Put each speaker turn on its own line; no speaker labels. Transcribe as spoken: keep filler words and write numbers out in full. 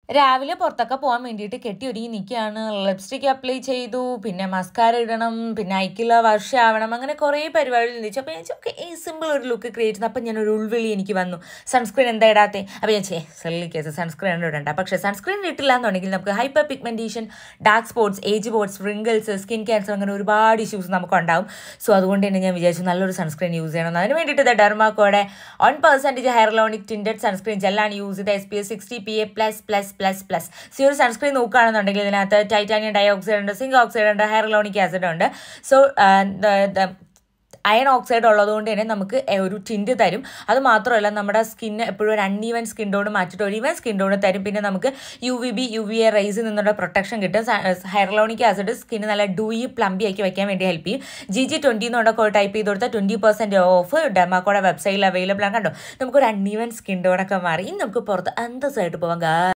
രാവിലെ പുറത്തൊക്കെ പോകാൻ വേണ്ടിയിട്ട് കെട്ടി ഒരുങ്ങി നിൽക്കുകയാണ്. ലിപ്സ്റ്റിക് അപ്ലൈ ചെയ്തു, പിന്നെ മസ്കാര ഇടണം, പിന്നെ ഐക്കില വർഷ ആവണം, അങ്ങനെ കുറേ പരിപാടികൾ ചിന്തിച്ചു. അപ്പോൾ ഞാൻ ഓക്കെ ഈ സിമ്പിൾ ഒരു ലുക്ക് ക്രിയേറ്റ് ചെയ്യുന്നു. അപ്പം ഞാനൊരു ഉൾവിളി എനിക്ക് വന്നു, സൺസ്ക്രീൻ എന്താ ഇടാത്തേ? അപ്പോൾ ഞാൻ ചേ സെല്ലി കേസ് സൺസ്ക്രീൻ ആണ് ഇടണ്ട. പക്ഷേ സൺസ്ക്രീൻ ഇട്ടില്ല എന്നുണ്ടെങ്കിൽ നമുക്ക് hyper pigmentation, dark spots, age spots, wrinkles, skin cancer, അങ്ങനെ ഒരുപാട് ഇഷ്യൂസ് നമുക്കുണ്ടാവും. സോ അതുകൊണ്ട് തന്നെ ഞാൻ വിചാരിച്ചു നല്ലൊരു സൺസ്ക്രീൻ യൂസ് ചെയ്യണം. അതിന് വേണ്ടിയിട്ട് ഇത് ഡെർമാക്കോടെ one percentage hyaluronic tinted sunscreen ജെല്ലാണ് യൂസ് ചെയ്ത്. S P S sixty P A plus plus plus plus C ഒരു സൺസ്ക്രീൻ നോക്കുകയാണെന്നുണ്ടെങ്കിൽ ഇതിനകത്ത് ടൈറ്റാനിയം ഡയോക്സൈഡ് ഉണ്ട്, സിങ്ക് ഓക്സൈഡ് ഉണ്ട്, ഹൈറലോണിക് ആസിഡ് ഉണ്ട്. സോ അയൺ ഓക്സൈഡ് ഉള്ളതുകൊണ്ട് തന്നെ നമുക്ക് ഒരു ടിൻറ്റ് തരും. അത് മാത്രമല്ല നമ്മുടെ സ്കിന്ന് എപ്പോഴും ഒരു അൺഈവൻ സ്കിൻ ടോൺ മാറ്റിയിട്ട് ഒരു ഈവൻ സ്കിൻ ടോൺ തരും. പിന്നെ നമുക്ക് U V B U V A റേസിൽ നിന്നുള്ള പ്രൊട്ടക്ഷൻ കിട്ടും. ഹൈറലോണിക് ആസിഡ് സ്കിന്ന് നല്ല ഡൂയി പ്ലംബി ആക്കി വെക്കാൻ വേണ്ടി ഹെൽപ്പ് ചെയ്യും. ജി ജി ട്വൻറ്റി എന്നുകൊണ്ടൊക്കെ ടൈപ്പ് ചെയ്ത് കൊടുത്താൽ ട്വൻറ്റി പെർസെൻറ്റ് ഓഫ് ഡെർമാക്കോടെ വെബ്സൈറ്റിൽ അവൈലബിൾ ആണ്. കണ്ടോ, നമുക്കൊരു അൺഈവൻ സ്കിൻ ടോണൊക്കെ മാറി ഇനി നമുക്ക് പുറത്ത് അന്തസ്സായിട്ട് പോകാം.